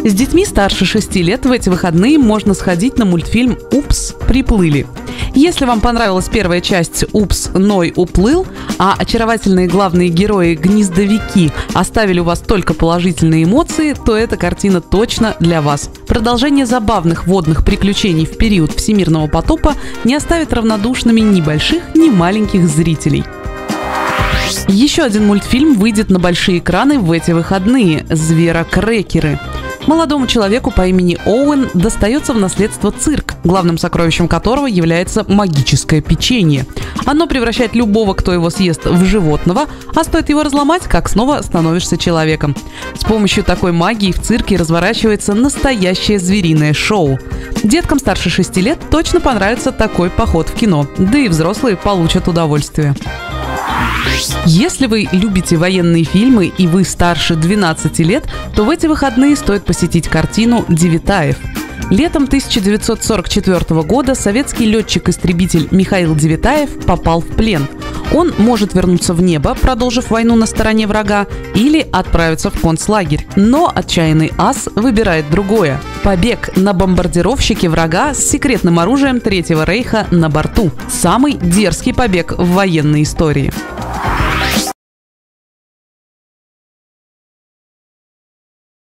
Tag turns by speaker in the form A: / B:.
A: С детьми старше 6 лет в эти выходные можно сходить на мультфильм «Упс, приплыли». Если вам понравилась первая часть «Упс, Ной уплыл», а очаровательные главные герои-гнездовики оставили у вас только положительные эмоции, то эта картина точно для вас. Продолжение забавных водных приключений в период всемирного потопа не оставит равнодушными ни больших, ни маленьких зрителей. Еще один мультфильм выйдет на большие экраны в эти выходные – «Зверокрекеры». Молодому человеку по имени Оуэн достается в наследство цирк, главным сокровищем которого является магическое печенье. Оно превращает любого, кто его съест, в животного, а стоит его разломать, как снова становишься человеком. С помощью такой магии в цирке разворачивается настоящее звериное шоу. Деткам старше 6 лет точно понравится такой поход в кино, да и взрослые получат удовольствие. Если вы любите военные фильмы и вы старше 12 лет, то в эти выходные стоит посетить картину «Девитаев». Летом 1944 года советский летчик-истребитель Михаил Девитаев попал в плен. Он может вернуться в небо, продолжив войну на стороне врага, или отправиться в концлагерь. Но отчаянный ас выбирает другое – побег на бомбардировщике врага с секретным оружием Третьего рейха на борту. Самый дерзкий побег в военной истории.